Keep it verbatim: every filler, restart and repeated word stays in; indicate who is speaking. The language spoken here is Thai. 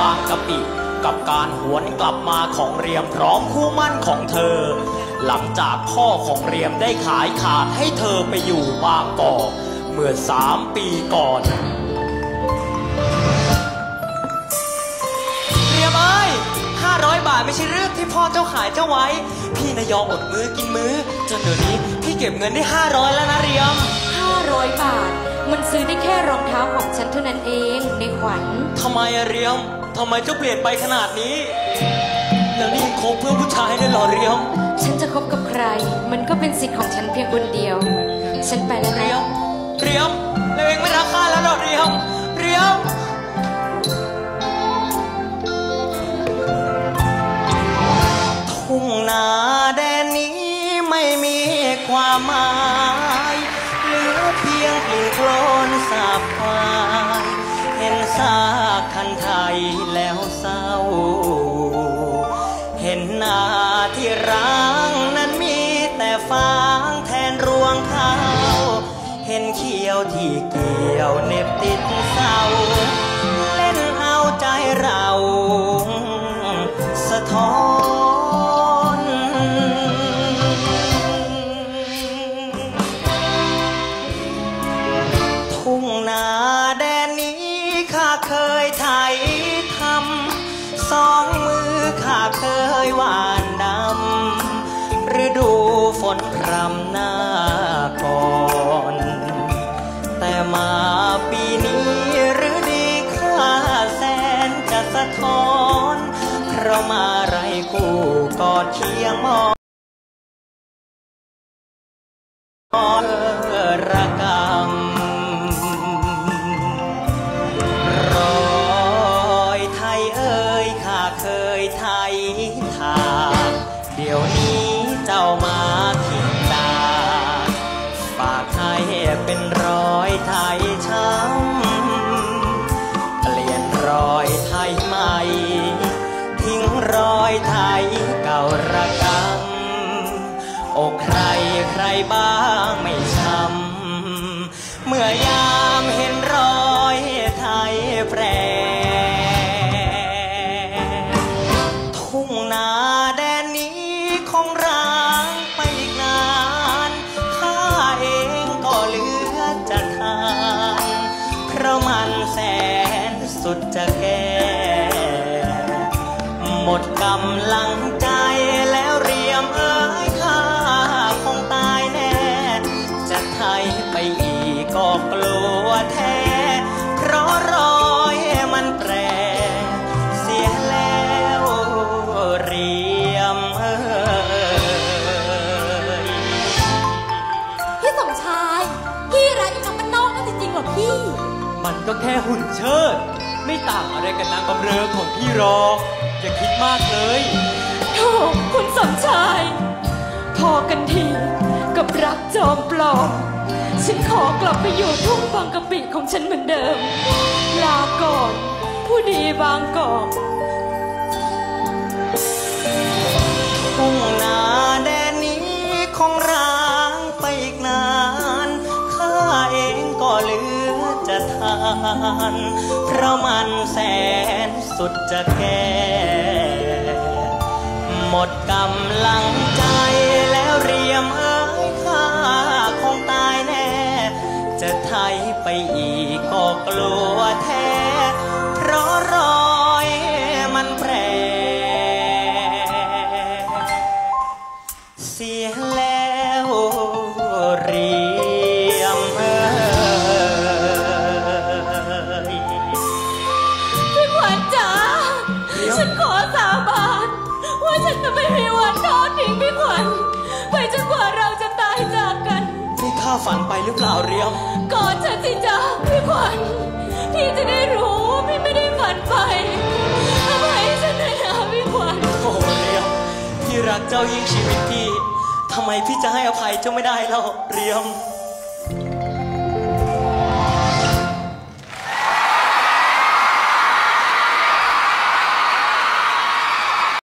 Speaker 1: างกะปิกับการหวนกลับมาของเรียมพร้อมคู่มั่นของเธอหลังจากพ่อของเรียมได้ขายขาดให้เธอไปอยู่บางกอกเมื่อสามปีก่อนเรียมเอ้ยห้าร้อยบาทไม่ใช่เรื่องที่พ่อเจ้าขายเจ้าไว้พี่นายอมอดมื้อกินมื้อจนเดี๋ยวนี้พี่เก็บเงินได้ห้าร้อยแล้วนะเรียม
Speaker 2: ห้าร้อยบาทมันซื้อได้แค่รองเท้าของฉันเท่านั้นเองในขวัญ
Speaker 1: ทำไมอะเรียมทำไมเจ้าเปลี่ยนไปขนาดนี้แล้วนี่ยังคบเพื่อผู้ชายได้หรอเรียม
Speaker 2: ฉันจะคบกับใครมันก็เป็นสิทธิ์ของฉันเพียงคนเดียวฉันไปแล้ว
Speaker 1: เรียมเรียมเราเองไม่รักข้าแล้วหรอเรียมเรียมทุ่งนาแดนนี้ไม่มีความหมายเหลือเพียงกลิ่นโคลนสาบควายเห็นซากคันไทยแล้วเศร้าเห็นนาที่ร้างนั้นมีแต่ฟางแทนรวงข้าวเห็นเขียวที่เกี่ยวเน็บติดเสาเล่นเอาใจเราสะท้อนทุ่งนาแดนนี้ข้าเคยไถทำสองมือข้าเคยหว่านดำฤดูฝนพรำหน้าก่อนแต่มาปีนี้ฤดีข้าแสนจะสะท้อนเพราะมาไรคู่กอดเคียงมองระกำรอยไทยเอ่ยข้าเคยไทยทาเดี๋ยวนี้เจ้ามาทิ้งตาฝากไทยเป็นรอยไทยช้ำเปลี่ยนรอยไทยใหม่ทิ้งรอยไทยเก่าระกำอกใครใครบ้างไม่ช้ำเมื่อยามเห็นรอยไทยแปรทุ่งนาแดนนี้คงร้างไปอีกนานข้าเองก็เหลือจะทานเพราะมันแสนสุดจะแก่หมดกำลังใจแล้วเรียมเอ้ยข้าคงตายแน่จะไทยไปอีกก็กลัวแท้เพราะรอยมันแปรเสียแล้วเรียมเอ้ย
Speaker 2: พี่สมชายพี่รักกับมันนอกกันจริงๆหรอพี่
Speaker 1: มันก็แค่หุ่นเชิดไม่ต่างอะไรกับนางบำเรอของพี่หรอกอย่าคิดมากเลย
Speaker 2: โธ่คุณสมชายพอกันทีกับรักจอมปลอมฉันขอกลับไปอยู่ทุ่งบางกะปิของฉันเหมือนเดิมลาก่อนผู้ดีบางกอก
Speaker 1: ทุ่งนาแดนนี้คงร้างไปอีกนานข้าเองก็เหลือจะทานเพราะมันแสนสุดจะแก่หมดกำลังใจแล้วเรียมเอ้ยข้าคงตายแน่จะไทยไปอีกก็กลัวแท้เพราะรอยมันแปรเสียแล้วเรียมเอ้ย
Speaker 2: พี่ขวัญจ๋าฉันขอสาบานว่าฉันจะไม่มีวันทอดทิ้งพี่ขวัญไปจนกว่าเราจะตายจากกัน
Speaker 1: นี่ข้าฝันไปหรือเปล่าเรียม
Speaker 2: กอดฉันสิจ๊ะพี่ขวัญพี่จะได้รู้พี่ไม่ได้ฝันไปอภัยฉันเลยนะพี่ขวัญ
Speaker 1: โอ้เรียมพี่รักเจ้ายิ่งชีวิตพี่ทำไมพี่จะให้อภัยเจ้าไม่ได้เล่าเรียม